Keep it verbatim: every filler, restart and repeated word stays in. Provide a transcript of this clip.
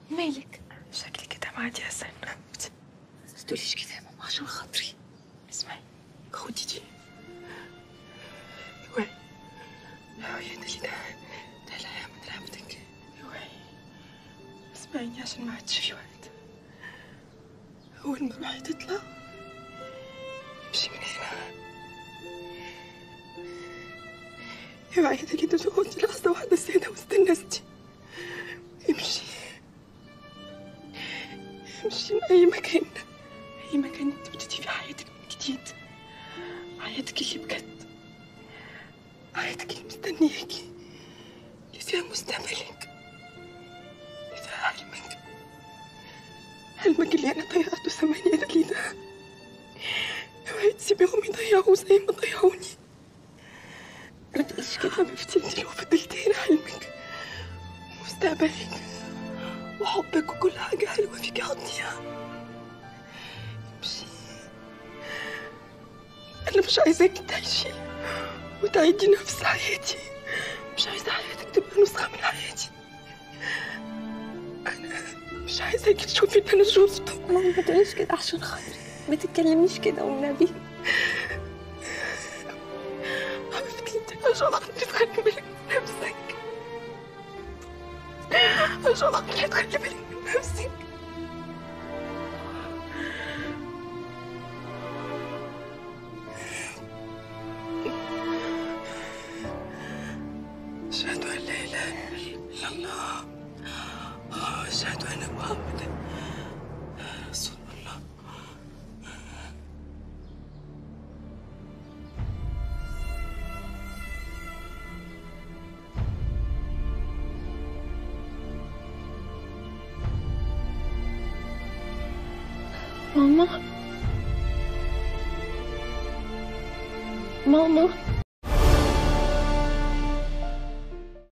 مالك؟ شكلي كده معاك يا سنة. ما تقوليش كده يا ماما عشان خاطري. اسمعي، خدي دي. اوعي اوعي ده لي ده ده الحياة من رقبتك. اوعي اسمعيني عشان ما عادش في وقت. أول ما روحي تطلع امشي من هنا. اوعي ده كده تقعدي لحظة واحدة سادة وسط الناس دي. امشي امشي من أي مكان، أي مكان انت بتبتدي في حياتك من جديد، حياتك اللي بجد، حياتك اللي مستنياكي، اللي فيها مستقبلك، اللي فيها حلمك، حلمك اللي أنا ضيعته ثمانية دليل ده. اوعي تسيبيهم يضيعوه زي ما ضيعوني. ما تقوليش كده حبيبتي، انت لو فضلتي هنا حلمك ومستقبلك وحبك وكل حاجة حلوة فيكي هتضيع. امشي. أنا مش عايزاكي تعيشي وتعيدي نفس حياتي، مش عايزة حياتك تبقى نسخة من حياتي. أنا مش عايزاكي تشوفي اللي أنا شفته. ماما ما تقوليش كده عشان خاطري، ما تتكلميش كده والنبي. حبيبتي انت مش غلط تخلي بالك من نفسك، مش غلط تخلي بالك من نفسك. أشهد أن لا إله إلا الله وأشهد أن محمدا رسول الله. ماما ماما